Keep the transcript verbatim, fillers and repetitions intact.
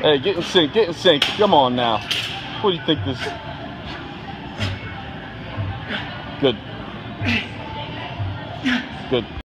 Hey, get in sync, get in sync. Come on now. What do you think this? Good. Good.